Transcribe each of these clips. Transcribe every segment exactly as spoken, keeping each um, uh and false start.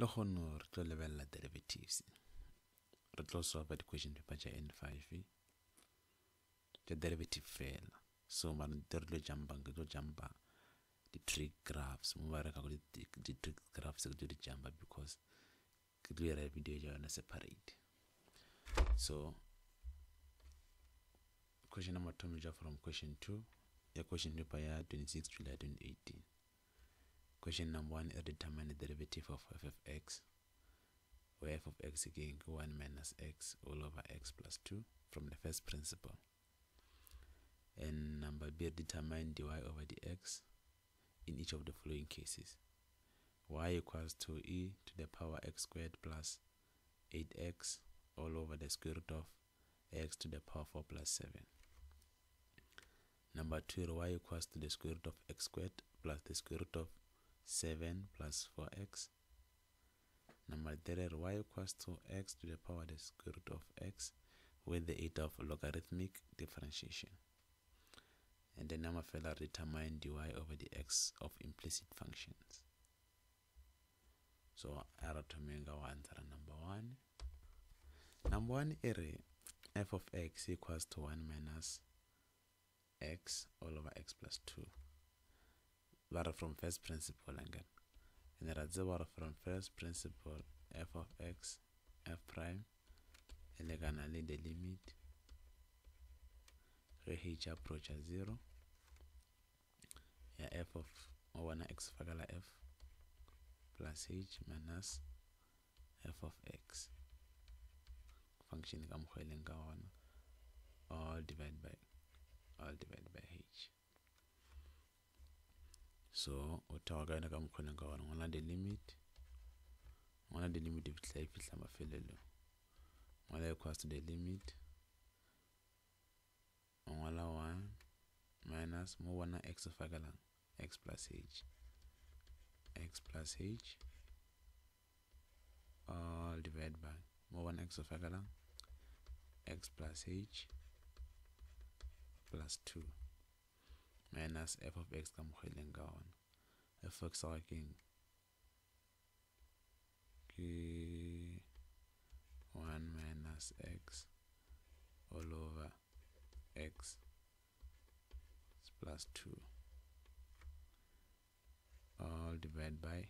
le kgono re tlo lebella derivatives re tlo solve the question paper tša N five tša derivative fela. So mara di re tlo jumpa ke tlo jumpa di trig graphs mo ba re ka di trig graphs ke tlo di jumpa because ke tlo ira video ja yona separate. So question number two is from question two ya question paper ya twenty-six July twenty eighteen. Question number one is determine the derivative of f of x, where f of x again one minus x all over x plus two from the first principle. And number B, determine dy over dx in each of the following cases. Y equals to e to the power x squared plus eight x all over the square root of x to the power four plus seven. Number two, y equals to the square root of x squared plus the square root of seven plus four x. Number three, y equals to x to the power the square root of x with the aid of logarithmic differentiation. And then number four, determine dy over the x of implicit functions. So arrow to menga answer number one. Number one is f of x equals to one minus x all over x plus two. But from first principle again. And then that's about from first principle f of x f prime and then gonna lead the limit where h approaches zero. Yeah, f of one x fagala f plus h minus f of x function come on all divided by all divided by h. So utaga na kam khona ka wana ngwana the limit ngwana the limit of fitla fitla mafelelo ngwana equals to the limit ngwana one minus mo one x fagala x plus h x plus h all divided by mo one x fagala x plus h plus two minus f of x come khweleng ka ona f of x again ke one minus x all over x plus two all divided by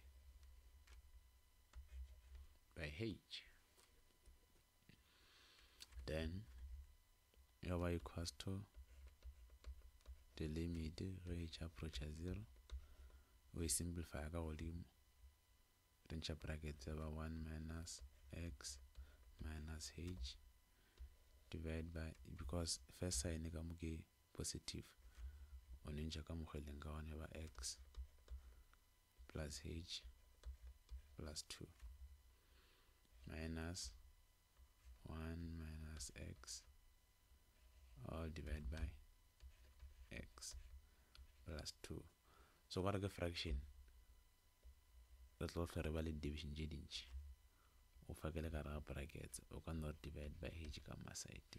by h. Then y equals to the limit where h approaches zero. We simplify ka volume then brackets over one minus x minus h divided by, because first sign is positive oninja ka mkhweleng ka one ba x plus h plus two minus one minus x all divided by x plus two. So what are the fraction that will for valid division jidinch o fakele ka ra brackets o cannot divide by h kama side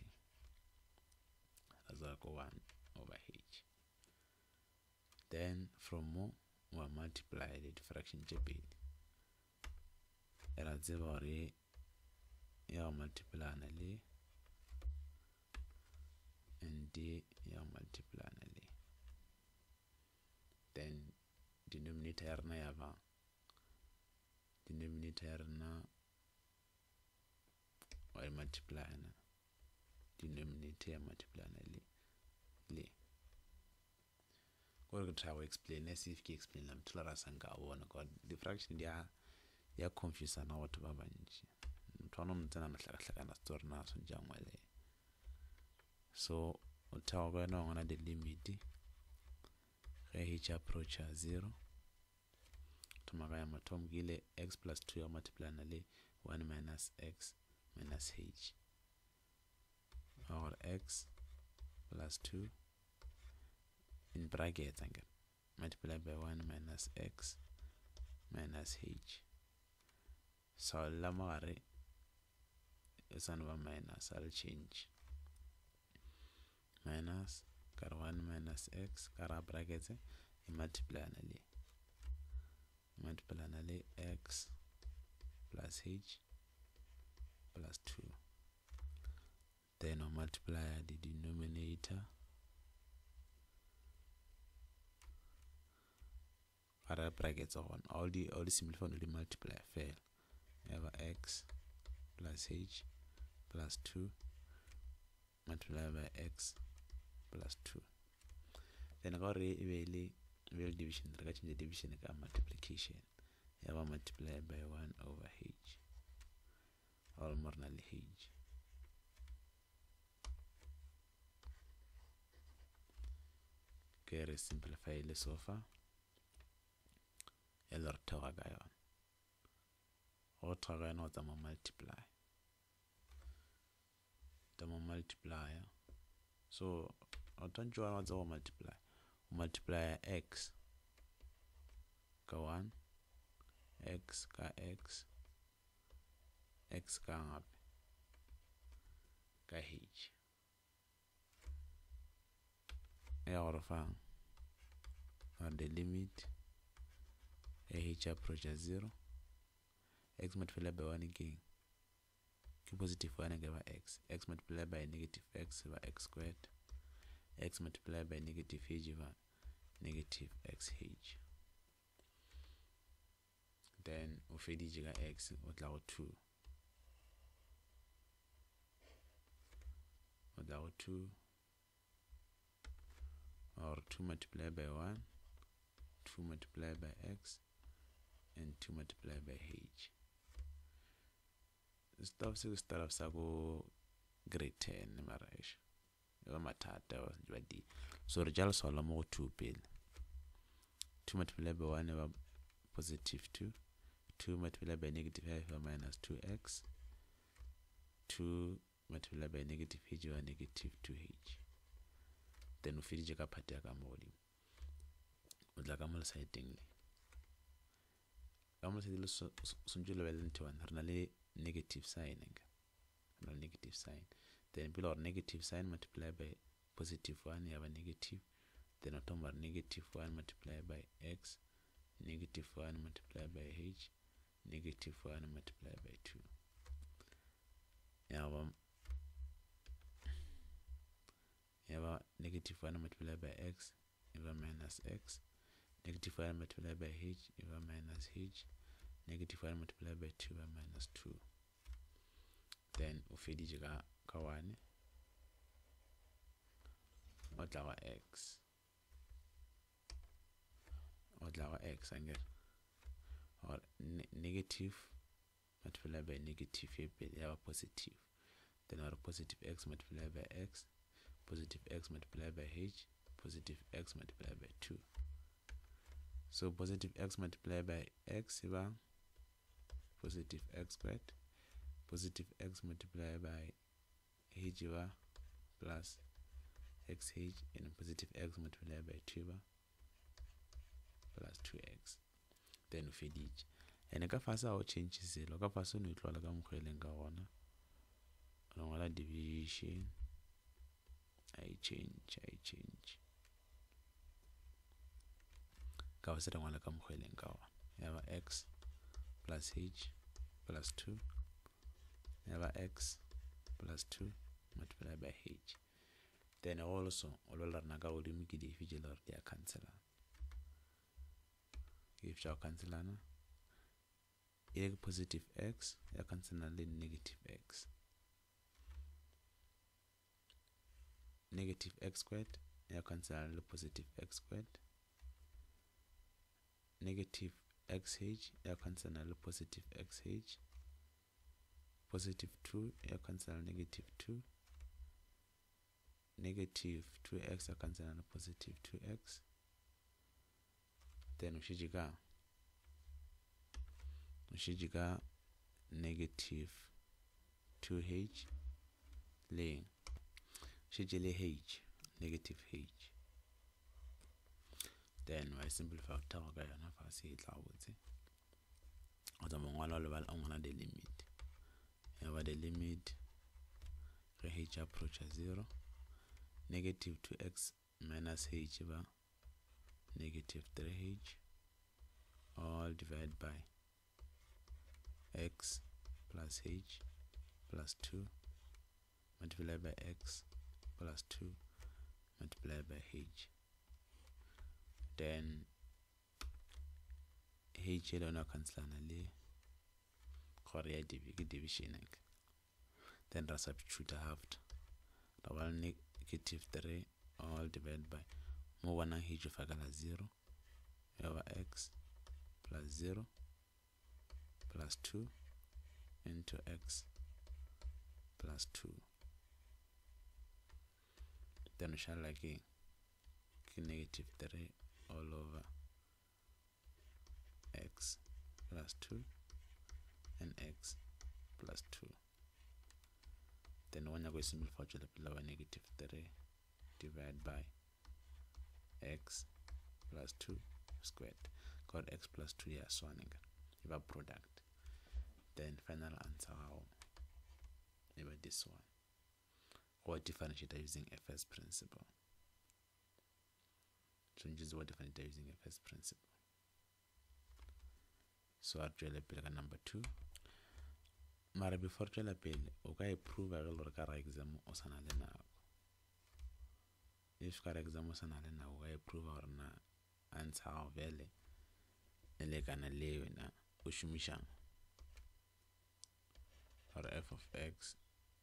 as one over h. Then from more we multiply the fraction jped era zero re ya multiply na le and d ya multiply na le, then denominator na yava denominator na or multiply na denominator multiply na le le ko re try to explain. Let's see if we explain them to la sanga wona god the fraction dia ya confuse na what ba banji mthwana mtsana na hlaka hlaka na story na so njangwele. So utaga na ngona the limit h approaches zero tumagaya matom gile x plus two ya multiply na le one minus x minus h or x plus two in brackets again multiplied by one minus x minus h. So lamare is another minus, I'll change minus car one minus x car brackets multiply na le multiply na le x plus h plus two. Then I multiply the denominator. Para brackets on all the all the simplify only multiply fail. You have x plus h plus two multiply by x plus two. Then I got really real division. I got the division and multiplication. You have multiply by one over h. All more than h. Okay, simplify the sofa. Elor tagayon. Or tagayon or the multiply. The multiplier. So I don't join what's all multiply. Multiply x. Go on. X ka x. X ka up. Ka h. Yeah, or fang. Or the limit. H approaches zero. X multiplied by one again. Q positive one again by x. X multiplied by negative x over x squared. X multiplied by negative h over negative xh. Then we feed each x with our two. With our two. Or two multiplied by one. two multiplied by x. And two multiplied by h. Stuff so start of sago grade ten numerish. Matata D. So result solve more two bill. two multiplied by one over positive two. two multiplied by negative five over minus two x. two multiplied by negative h over negative two h. Then we finish a party agamoli. With like a mole sighting. I'm going to say sunjula into one negative sign. Negative sign. Then below negative sign multiplied by positive one, you have a negative. Then on top of negative one multiplied by x, negative one multiplied by h, negative one multiplied by two. Now, um, you have a negative one multiplied by x, you have a minus x. Negative one multiplied by h, you have minus h. Negative one multiplied by two, you have minus two. Then we feed each other kawane. What our x? What our x again? Or ne negative multiplied by negative, you have a positive. Then our positive x multiplied by x, positive x multiplied by h, positive x multiplied by two. So positive x multiplied by x is positive x squared. Positive x multiplied by h plus xh, and positive x multiplied by two plus two x. Then we feed each. And if I say change zero, if I say neutral, I'm going to division. I change, I change. Kawa seta ngwana ka mkhweleng kawa. Yaba x plus h plus two. Yaba x plus two multiplied by h. Then also olola naga ulimi ki defiji lor dia cancel. If you cancel na ile positive x ya cancel na le negative x. Negative x squared ya cancel na le positive x squared. Negative xh, you cancel a positive xh. Positive two, you cancel negative two. Negative two x, you cancel a positive two x. Then ushijiga. Ushijiga negative two h. Laying. Shijile h, negative h. Then I simplify tower guy and if I see it I would say. As I'm on the limit. Here the limit h approaches zero. Negative two x minus h over negative three h all divided by x plus h plus two multiplied by x plus two multiplied by h. Then h elona cancel le Korea division. Then I substitute half. The one negative three all divided by more one h of zero over x plus zero plus two into x plus two. Then we shall like a negative three all over x plus two and x plus two. Then when you go simplify below negative three divided by x plus two squared. Got x plus two here so you have a product. Then final answer about this one. Or differentiate using F S principle. So just what differentiate using F S principle. So I'll draw a number two. Mara before draw a bill, okay, prove a little exam or sanalena. If car exam or sanalena, okay, prove or na answer vele. Elegana lewina ushumishang. For f of x,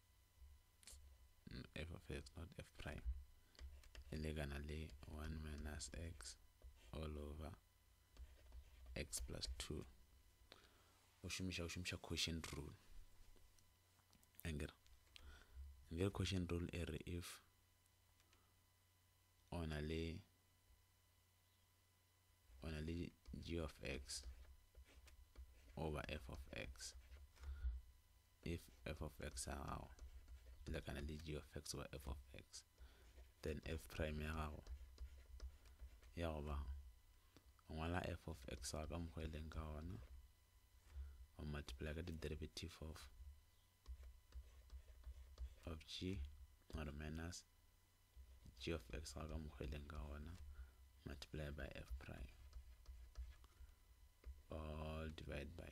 f of x, not f prime. Elegana le one minus x all over x plus two. Ushumisha ushumisha quotient rule. Anger. Anger quotient rule er if on a le on a le g of x over f of x. If f of x are like an g of x over f of x, then f prime yao yaoba wala f of x are come kwelenga wana or multiply the derivative of of g or minus g of x are come kwelenga wana multiply by f prime all divided by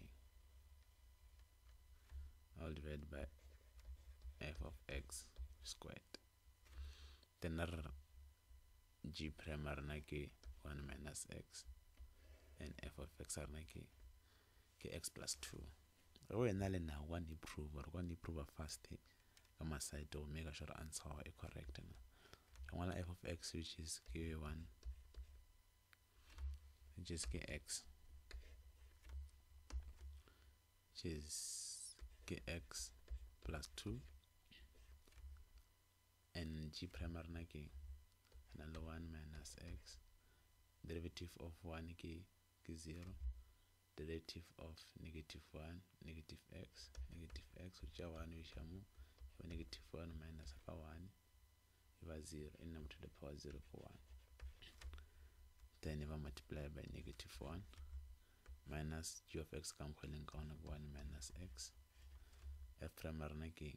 all divided by f of x squared. Then g prime are nike one minus x and f of x are nike x plus two. When I now one prove or one prove a fast on my side to make sure answer is correct. And one f of x which is k one which is kx which is kx plus two and g prime are nike another one minus x derivative of one k zero derivative of negative one negative x negative x which are one which are negative one minus one over zero in number to the power zero for one. Then if I multiply by negative one minus g of x come calling count of one minus x f prime are nike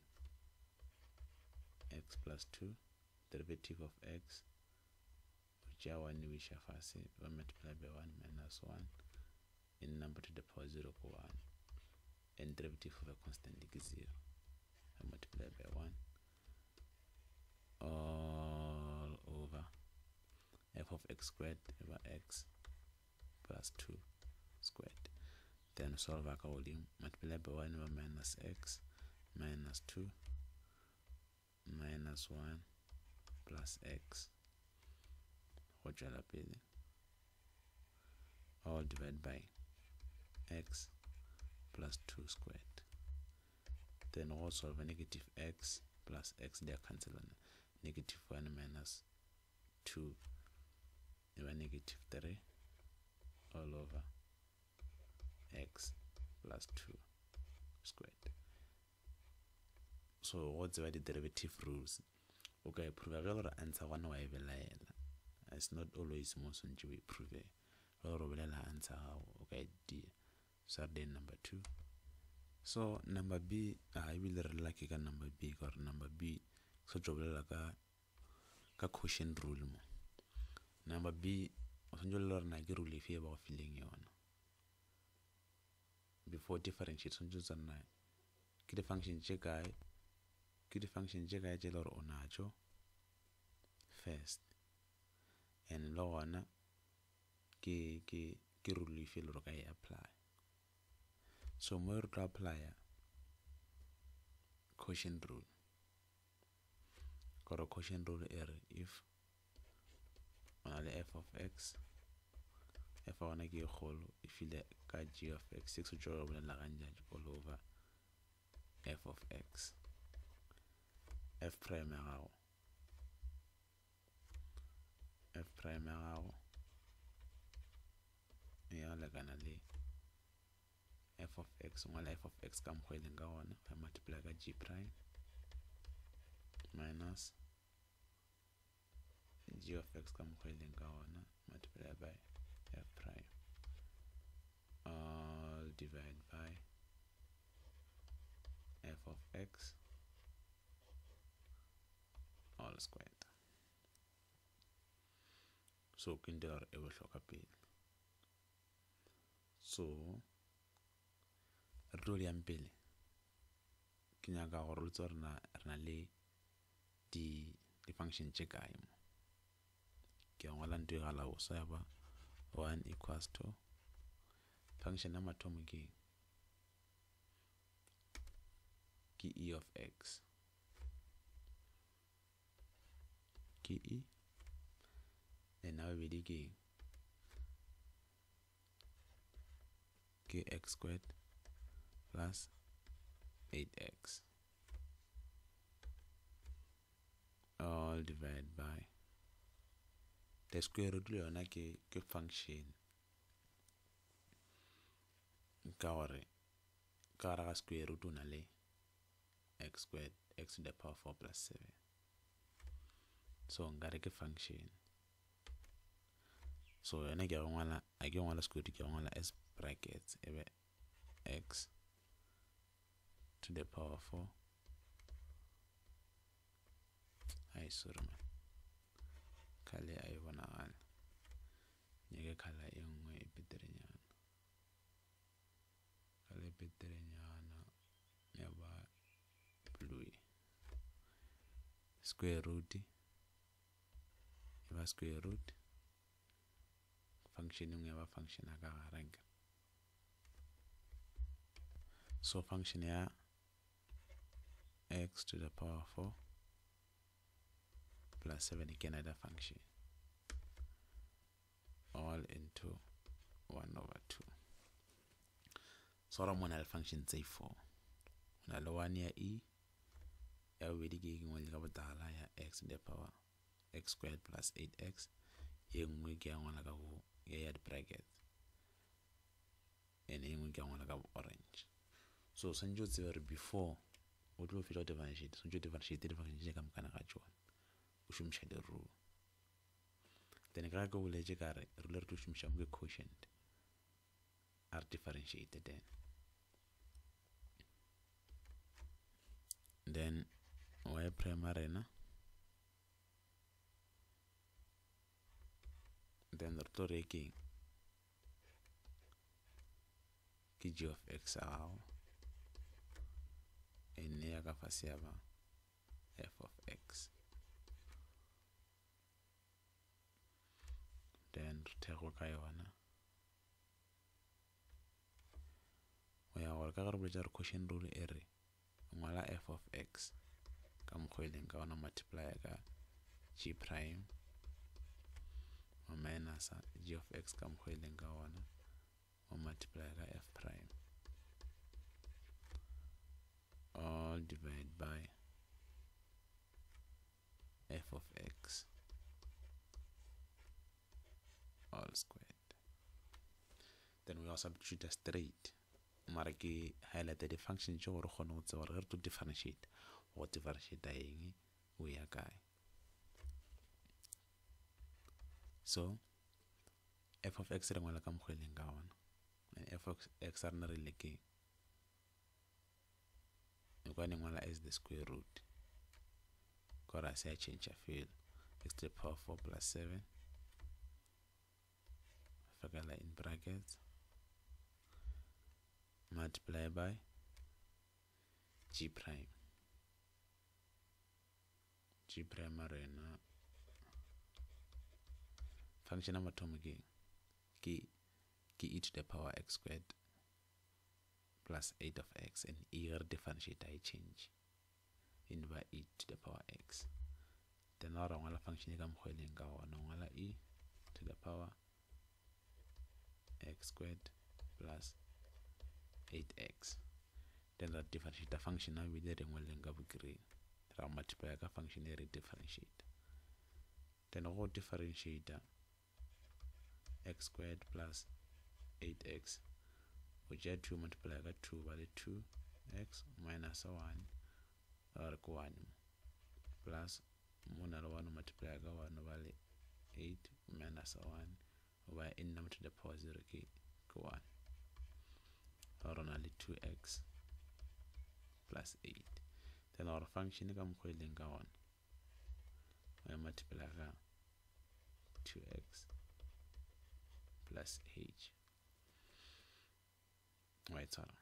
x plus two derivative of x which are one which are fast we multiply by one minus one in number to the power zero for one and derivative of a constant is zero I multiply by one all over f of x squared over x plus two squared. Then solve our volume multiply by one over minus x minus two minus one plus x which are all divided by x plus two squared. Then also solve a negative x plus x they are cancelling negative one minus two over negative three all over x plus two squared. So what's the derivative rules? Okay, prove a answer one way. It's not always most on we prove it. Answer okay D. So then number two. So number B I will like a number B or number B. So trouble like a quotient rule. Number B, I rule if you about filling on before differentiate so ntse nna ke di function tše kae ke di function tše kae tše le gore o natšo first and le gona ke ke ke rule efe le gore ka e apply so mo re tlo applya quotient rule kore quotient rule e re if o na le f of x f gona ke e kgolo e file ka g of x six o tšo go bolela ganjatši all over f of x f prime ya gago f prime ya gago e ya lekana le f of x ngwala f of x ka mokgwa e leng ka gona ga multiply ka g prime minus g of x ka mokgwa e leng ka gona multiply by f prime all divided by f of x all squared so ke ndela gore e bohlokwa pele so re tlo yang pele ke nyaka gore re tse re na le di di function tše kae mo ke a ngwala ntho e gala go sa ba one equals to function ya mathomo ke ke e of x ke e and now bedi ke ke x squared plus eight x all divided by the square root le yona ke ke function ka gore ka gara ga square root o na le x squared x to the power four plus seven so nkare ke function so yona ke go ngwala a ke ngwala square root ke go ngwala s brackets ebe x to the power four ai sorry man kale ai bona gana nyeke kala e nngwe e beterenyana kale beterenyana ya ba blue square root e ba square root function nngwe ya ba function a ka garanka so function ya x to the power four plus seven again another function all into one over two so ra mona le function tse four na le one ya e ya bobedi ke ke ngwe ka botala ya x to the power x squared plus eight x ye nngwe ke ya ngwana ka go ya ya di bracket ene ye nngwe ke ya ngwana ka orange so sentse o tsebe re before o tlo fila differentiate so tlo differentiate differentiate ka mokana ga tšona o šomiša di rule then ka ke boletše ka re rule re tlo šomiša mo ke quotient are differentiated then then y primary na then re tlo re ke ke g of x a gago ene ya ka fase ya ba f of x then re thego ka yona o ya gore ka ge re boletša re quotient rule e re ngwala f of x ka mokgwa e leng ka ona multiply ka g prime o minus g of x ka mokgwa e leng ka ona o multiply ka f prime all divided by f of x all squared then we also substitute a straight mara ke highlight the function tše gore kgone go tseba gore ge re to differentiate go differentiate eng o ya kae so f of x re ngwala ka mokgwa e leng ka ona and f of x a rena re ile ke e kwa ne ngwala as the square root kore a se a change a fela x to the power four plus seven fakala in brackets multiply by g prime. G prime arena function number two again k k e to the power x squared plus eight of x, and e differentiate I change in by e to the power x. Then now wrong function ikam khwelinga wona ngala e to the power x squared plus eight x. Then that differentiate the function now we did ngwelinga green. Ra multiply ka function e differentiate. Then go differentiate x squared plus eight x, which are two multiply by two by two x minus one or one plus one one multiply by one over eight minus one over n number to the power zero k one or only two x plus eight. Then our function come calling one I multiply two x plus h. Right, so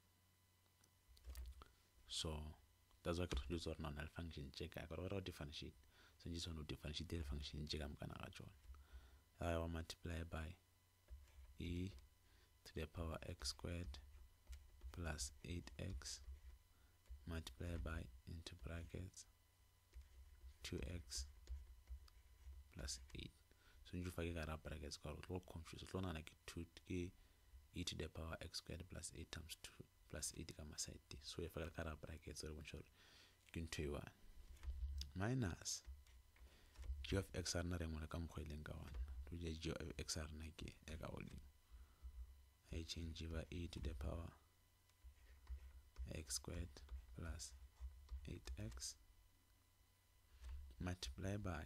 so that's why I could use our non-null function check. I got a differentiate, so just want to differentiate the function check. I'm gonna I will multiply by e to the power x squared plus eight x multiply by into brackets two x plus eight. So you forget that brackets got a little confused. So now like two e to the power x squared plus eight times two plus eight gamma side. So if I got a brackets or one short you can one minus g of x are not going to come calling one to just g of x are nike ega volume. I change by e to the power x squared plus eight x multiply by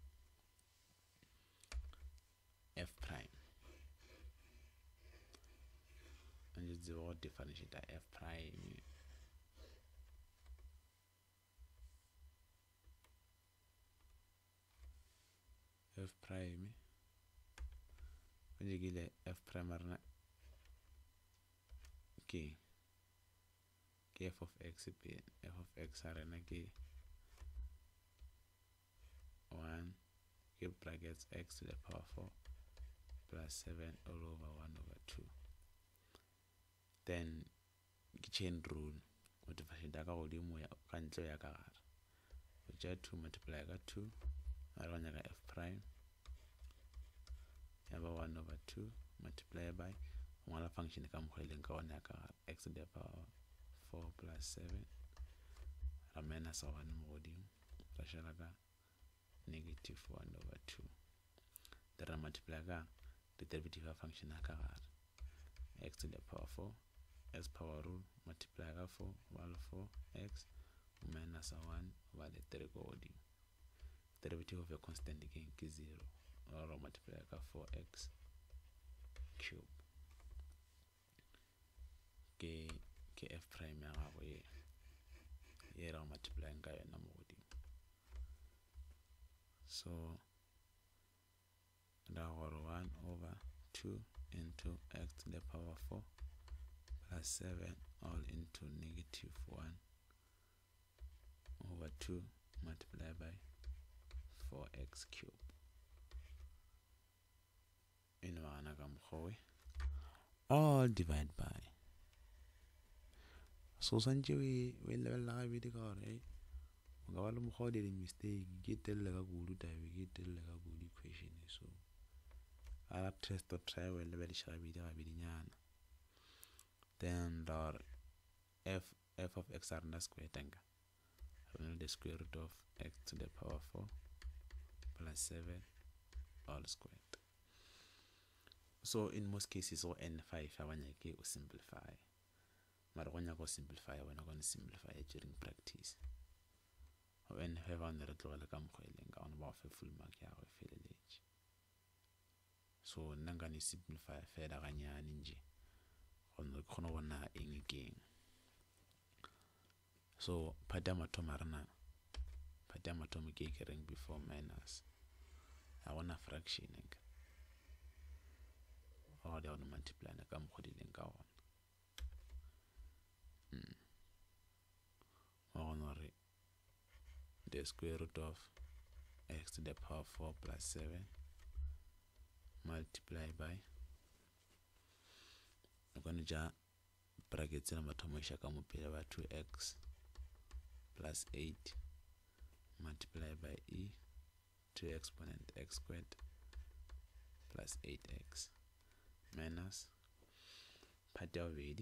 f prime, and just the word differentiate f prime f prime when you get f prime are k k f of x p f of x are na k one give brackets x to the power four plus seven all over one over two. Then chain rule multiplication daga volume ya kantle ya ka gare which are two multiply ka two aranya ka f prime yaba one over two multiply by ngala function ka mkhweleng ka ona ka x to the power four plus seven ra minus one volume ra shara ka negative one over two. Then I multiply ka the derivative function ka gare x to the power four as power rule multiply ka four over four x minus one over the three volume. Derivative of a constant again is zero or multiply ka four x cube k k f prime ya gago ye ye ra multiply ka yona mo godimo. So that was one over two into x to the power four plus seven all into negative one over two multiplied by four x cube. In all divided by. So sanje we we level la we de ka re ga ba le mo go di mistake ke telle ka gulu tabe ke telle ka gulu equation. So ala test to try we level sha bi di ga bi nyana. Then our f f of x are na square tanga the square root of x to the power four plus seven all squared. So in most cases or n five abanye ke o simplify mara gonya go simplify when go simplify during practice o n five on the tlo la ka mkhwelenga on ba fe full mark ya go feleletse. So nanga ni simplify fela ganyane nje on the khona bona eng king. So padama to marana padama to me ke ring before minus I want a fraction or they want to multiply na ka mkhodilenga one the square root of x to the power four plus seven multiply by, I'm going to just brackets number two by two x plus eight multiply by e to exponent x squared plus eight x minus part ya bobedi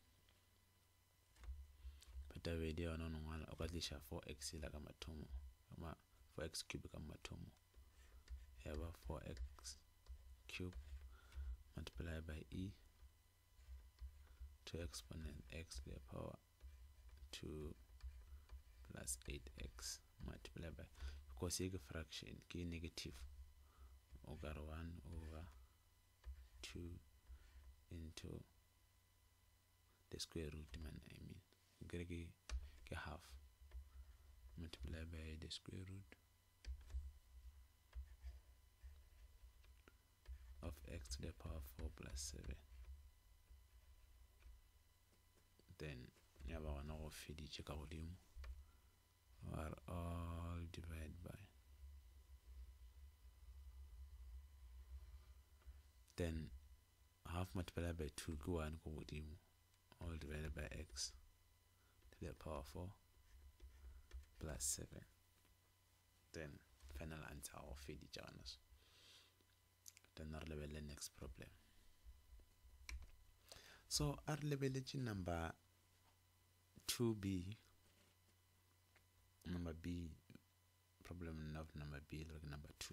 part ya bobedi yona no ngwala o ka tlisha four x la ka mathomo kama four x cube ka mathomo yaba four x cube multiply by e to exponent x to the power two plus eight x multiply by, because it's a fraction, it's negative, over one over two into the square root, man, I mean, get get half, multiply by the square root of x to the power four plus seven. Then you have one over feed each volume are all divided by, then half multiplied by two go one volume all divided by x to the power four plus seven. Then final answer of feed each other. Then our level the next problem. So our level number two B, number B, problem of number B, like number two.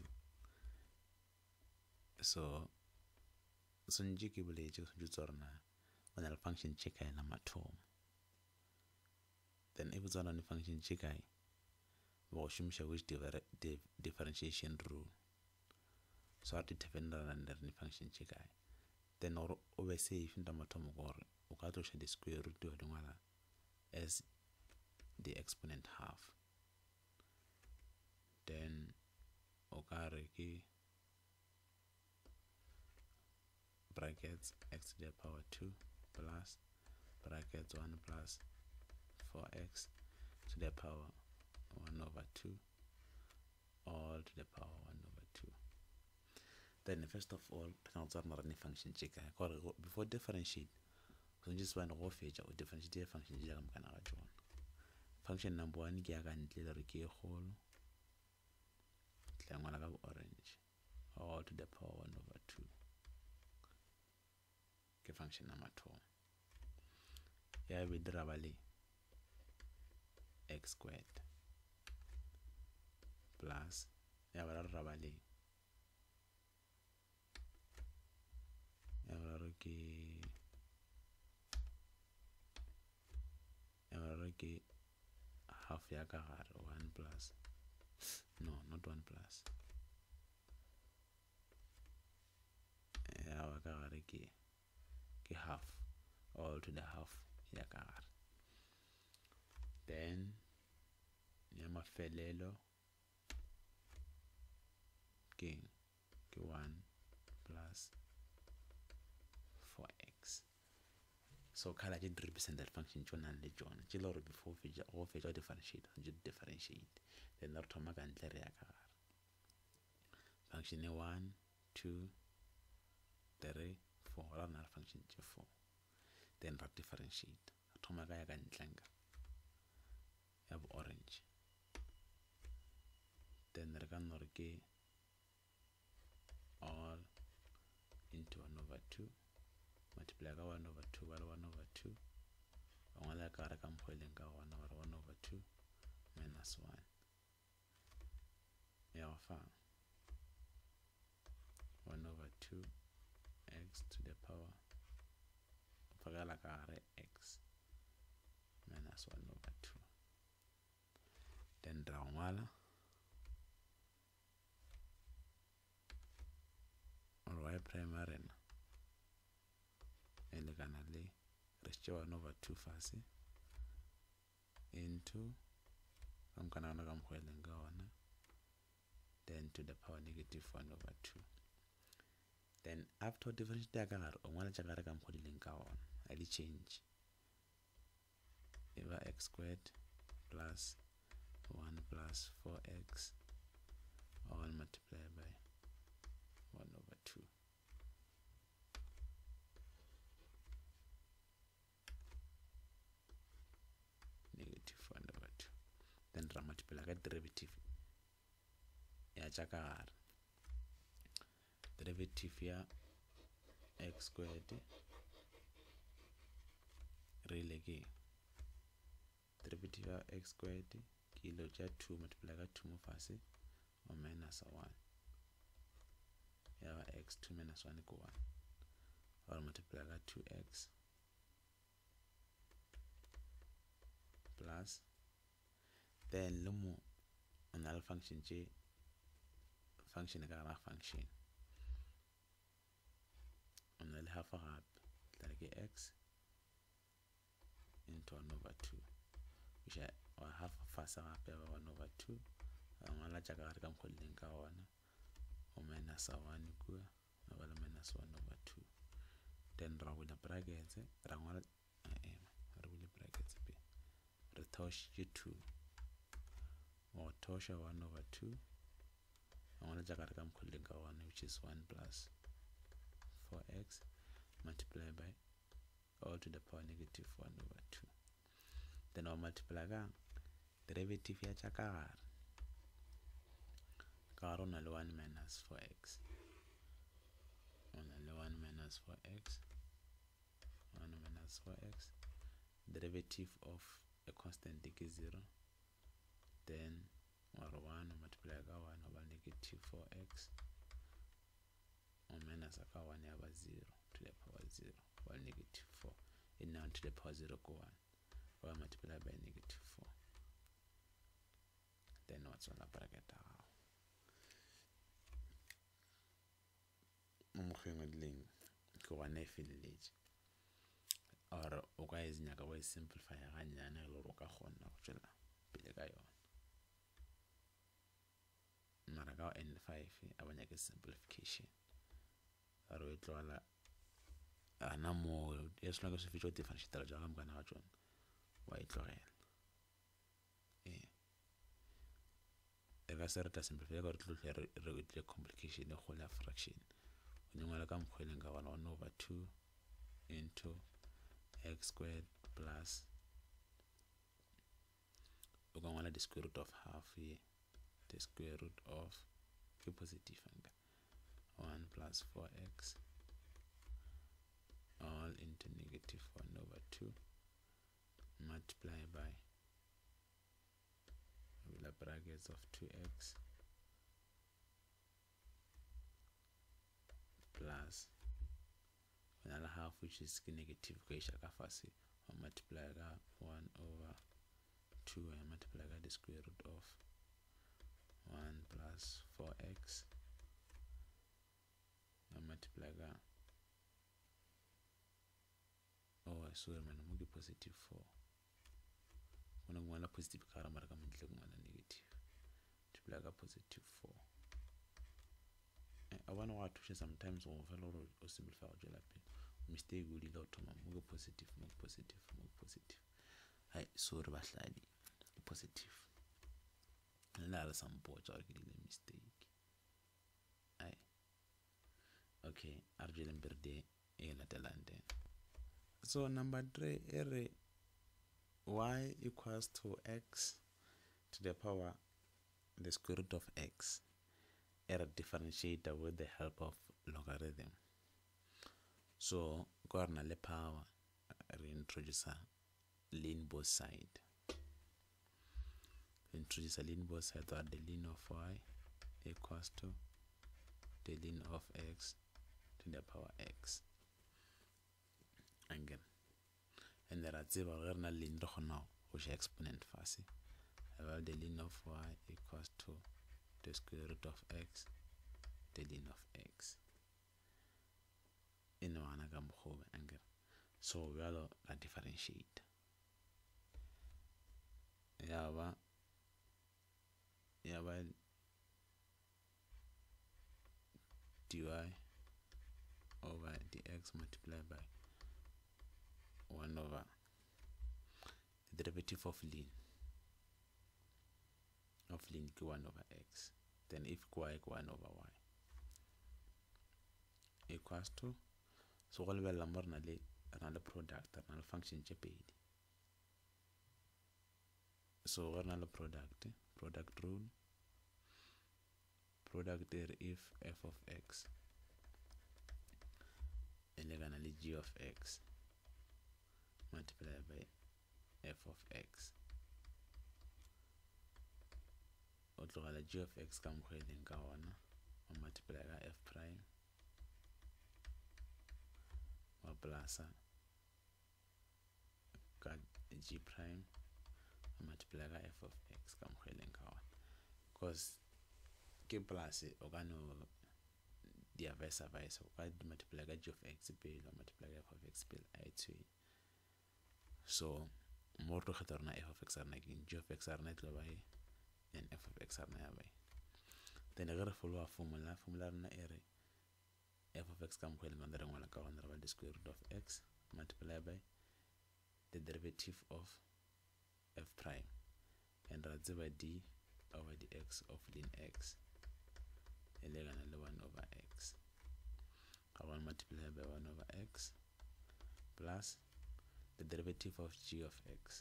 So, so njiki bule juzorna on a function check number two. Then if it's on a function check, we which differentiation rule. So I determine under the function check. Then or over say if in the matom or ukato the square root to as the exponent half. Then okareki brackets x to the power two plus brackets one plus four x to the power one over two all to the power one over two. Then first of all, any function check before differentiate. So just one raw feature or differentiate function function number one giga and whole orange all to the power one over two. Okay, function number two. Here we derivative x squared plus here we derivative okay half yakahar one plus no not one plus yakahar ke ke half all to the half yakahar. Then yama felelo ke ke one plus four x. So kala je represent that function chona le chona chilo before feature or feature differentiate and differentiate then not to make an function one two three four another function four then not differentiate to make a gantlanga have orange then regan orge all into one over two multiply one over two by one over two. one like I can put in one over one over two minus one. Yeah, fine. one over two x to the power of like x minus one over two. Then draw one or y primary. And the canale restore one over two fasi into I'm gonna come then to the power negative one over two. Then after differentiate one can put link on I change over x squared plus one plus four x all multiplied by one over two. Negative one over two. Then ra multiply ka derivative ya chakar. Derivative ya x squared really ke derivative ya x squared kilo ja two multiply ka two mo fase or minus one. Ya x two minus one equal one. Or multiply ka two x plus then lumu another function j function ka ra function another half a half like x into one over two, which I or half a fast half over one over two. I'm gonna check out come calling one or minus one equal or minus one over two. Then draw with the brackets, round one with the brackets. Retosh you two or tosha one over two. I want to check out come calling one, which is one plus four x multiplied by all to the power negative one over two. Then I'll multiply the derivative ya chakar karo na one minus four x on one minus four x one minus four x derivative of a constant degree zero, then or one multiply by one over negative four x or minus a one over zero to the power zero or negative four and now to the power zero go one or multiply by negative four. Then what's on the bracket now? Mukhingodling go one village or guys nyaka way simplify ganyana lo ka khona go tsela pele ka yona. Mara ka n five abanya ke simplification aro e tlola ana mo yes lo ka se fitso differential ja ga mkana ga tsona wa e tlogela eh e ka se reta simplify ka re tlotle re re complication e go la fraction o nyengwa ka mkhweleng ka one over two into x squared plus we're going to the square root of half here, the square root of the positive angle one plus four x all into negative one over two multiply by the brackets of two x plus another half which is negative or multiply one over two and multiply the square root of one plus four x and multiply oh sorry man I'm going positive four when I'm going positive car I'm going to negative multiply positive four. I want to watch sometimes overload or simplify mistake will lead to more positive, more positive, more positive. I saw the positive. And now some boards are getting a mistake. I okay, Arjun birthday in Atalanta. So number three, ere y equals to x to the power the square root of x. Error differentiator with the help of logarithm. So go na le power reintroduce ln both side. Introduce ln both side that the ln of y equals to the ln of x to the power x. Again. And there are zero na ln now which exponent fast. About the ln of y equals to the square root of x, the ln of x. In one angle. So we will a differentiate. Yaba Yaba dy over dx multiplied by one over the derivative of ln. of lin ke one over x, then if ke y ke one over y equals to, so go lebella mo re na le re na le product, re na le function tše pedi. So go na le product product rule, product er if f of x e lekana le g of x multiplied by f of x, o tlogela g of x ka mokgwa e leng ka ona, o multiply ka f prime wa plusa ka g prime o multiply ka f of x ka mokgwa e leng ka ona, because ke plus o ka no dia versa versa, o ka multiply ka g of x pele o multiply ka f of x pele a etswe. So mo re kgetha rona f of x a rena ke g of x a rena e tlo ba e and f of x a rena ya ba e, then ge re followa formula, formula rena e re f of x ka mokgwa e leng ka re ngwala ka gona re ba the square root of x multiply by the derivative of f prime, and ra tseba d over dx of ln x e lekana le one over x ka gona multiply by one over x plus the derivative of g of x,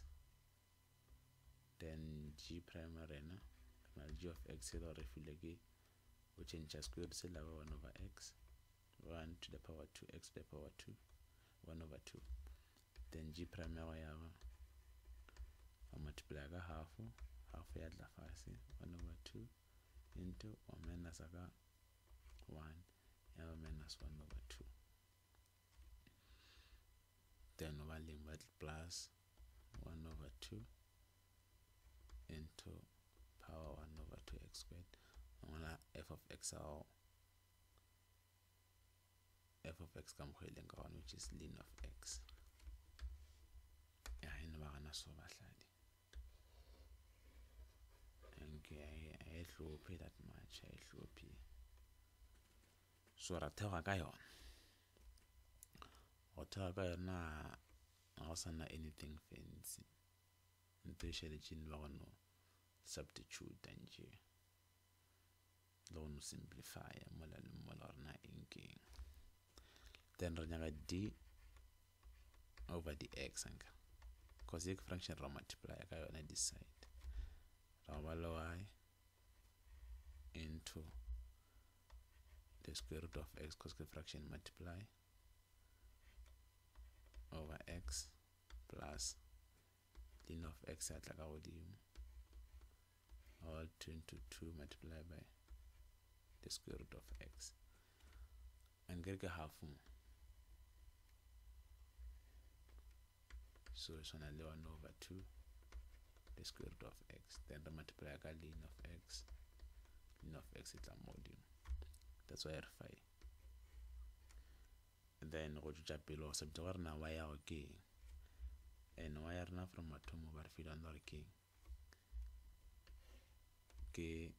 then g prime rena na g of x e re file ke o change square root se la one over x, one to the power two, x to the power two, one over two, then g prime ya ya ba a multiply ka half, half ya tla fase one over two into one minus ka one ya ba minus one over two, then over limit plus one over two into power one over two x squared, ngwana f of x ao f of x ka mokgwa e leng ka one, which is ln of x. Ya ene ba gana so bahladi nke a e hlophe that much, a e hlophe, so ra thega ka yona, go thega ka yona ga go sana anything fancy, nto e šeletšeng ba gono substitute nje le gono simplify mola le mola rena enkeng, then re nyaga d over dx anka, because ye fraction ra multiply ka yona this side, ra ba le y into the square root of x, because the fraction multiply over x plus ln of x ya tla ka godimo all two into two multiplied by the square root of x, and get half mo, so it's only one over two the square root of x, then the multiply ka ln of x, ln of x itla modimo, that's why I refine. Then go tšwa pele go subject gore na y ya go ke eng, and y ya rena from mathomo ba re file gore ke eng, ke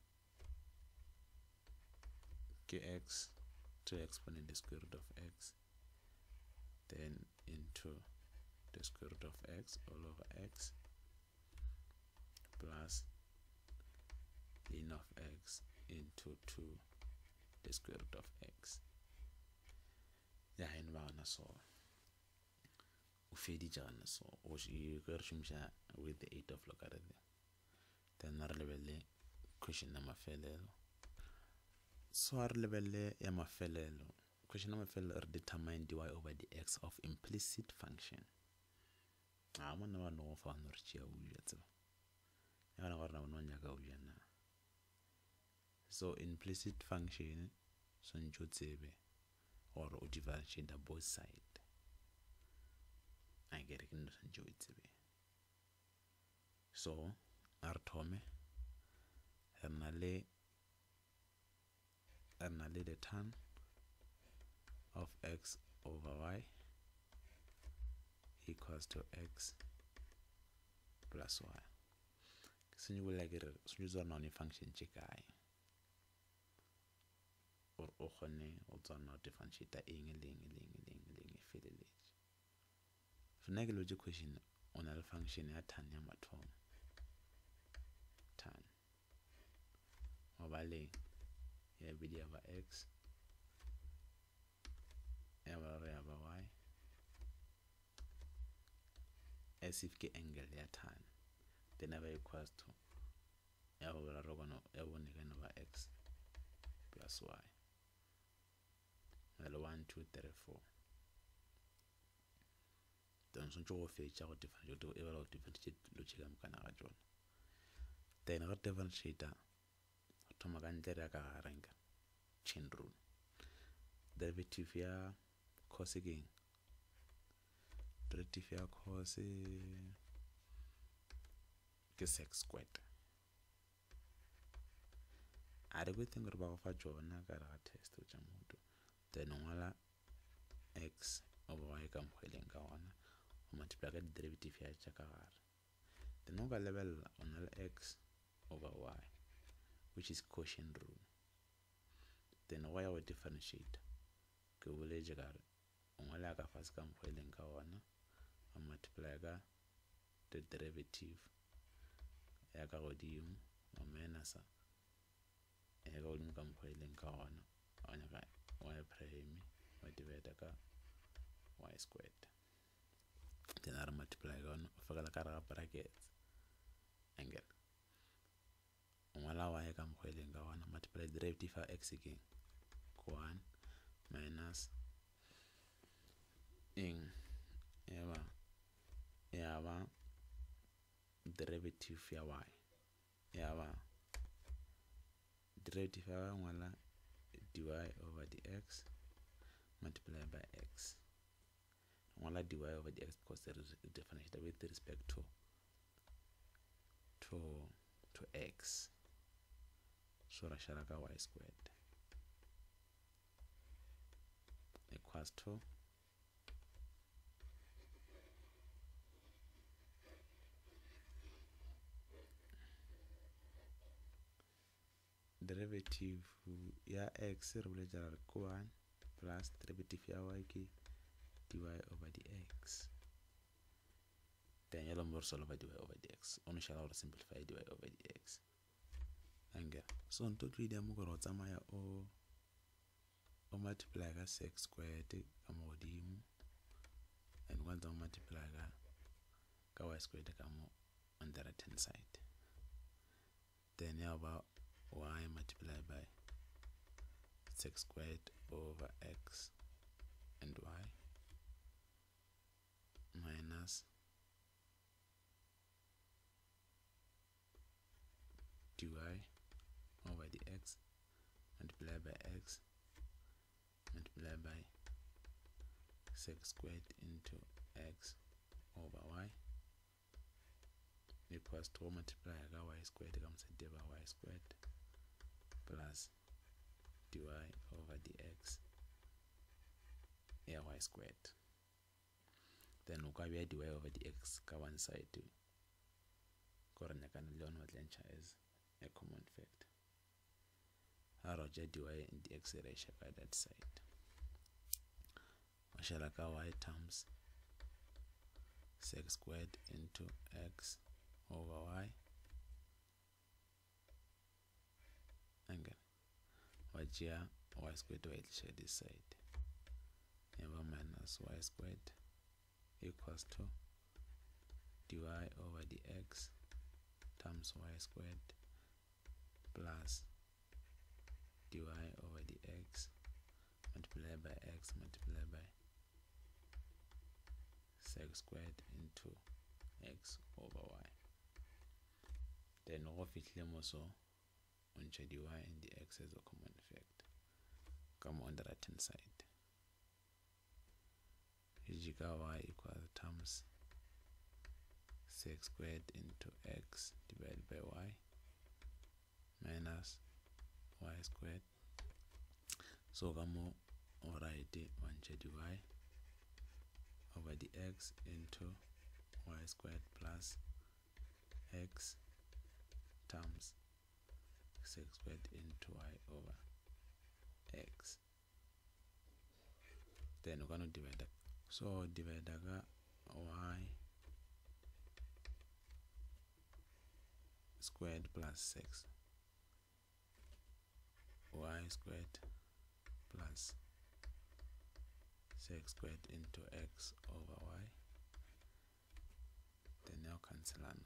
ke x to exponent the square root of x, then into the square root of x all over x plus ln of x into two the square root of x. Ya ene ba gana so o feditše gana so go re šomiša with the eight of logarithm, then re lebelle question ya mafelelo, so re lebelle ya mafelelo, question ya mafelelo re determine dy over dx of implicit function. A monna ba no go fa no re tšea o ja tseba ya gana gore na bona nyaka o ja na, so implicit function so ntšo tsebe gore o differentiate both side, a kere ke nno ntšo o tsebe, so a re thome re na le re na le the tan of x over y equals to x plus y, ke se nyebolela ke re se nyetsa none function tše kae gore o kgone o tswana o differentiate eng le eng le eng le eng le eng e feleletše. Fena ke lotše question o na le function ya tan ya mathomo tan overlay ya bili ya x ya ba ya ba y as if ke angle ya tan then never equals to ya ba ra gona ya bone kana ba x plus y well one two three four then so go fetcha go differentiate go evaluate differentiate logic am kana ga jona then go differentiate thoma ka ndlela ka garanga chain rule derivative ya cos again derivative ya cos ke sec squared are go think re ba go fa jona ka ra test o jamuto then ngwala x over y ka mkhweleng ka ona o multiply ka derivative ya tša ka gare then o ka level on x over y which is quotient rule then y will differentiate ke boletše ka re o ngwala ka fase ka mkhweleng ka ona o multiply ka the derivative ya ka godimo o minus ya ka godimo ka mkhweleng ka ona o nyaka y prime o divide ka y squared then I multiply ka ona o fekela ka ra brackets angle ngwala y ka mkhweleng ka ona multiply derivative ya x again one minus in eba yaba derivative ya y yaba derivative ya ngwala dy over dx multiply by x ngwala dy over dx because there is a differential with respect to to to x so ra shara ka y squared equals to derivative ya x re boletša re ke one plus derivative ya y ke dy over dx then yellow more solve dy over dx on shall our simplify dy over dx angle so on totally dia mo go rotsa maya o o multiply ka sec squared ka mo godimo and one to multiply ka ka y squared ka mo on the right hand side then ya ba y multiplied by sec squared over x and y minus dy over dx multiplied by x multiplied by sec squared into x over y equals to multiply by y squared comes to y squared plus dy over dx yeah, y squared then we can dy over dx ka one side too koranya kana leon what lencha is a common factor aroja dy and dx ratio by that side mashala ka y times sec squared into x over y angle wajia y squared will share this side never minus y squared equals to dy over dx times y squared plus dy over dx multiplied by x multiplied by sec squared into x over y then go fitlhe mo so on dy and dx as a common factor come on the right hand side hijika y equals times sec squared into x divided by y minus y squared so come on right on dy over dx into y squared plus x times sec squared into y over x then we're going to divide that so divide that y squared plus six y squared plus six squared into x over y. Then now cancel on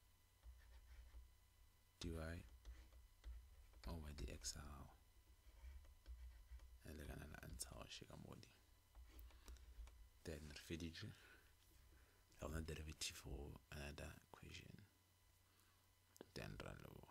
dy over dx now. And they're gonna answer our shikamodi. Then refit another derivative for another equation. Then run low.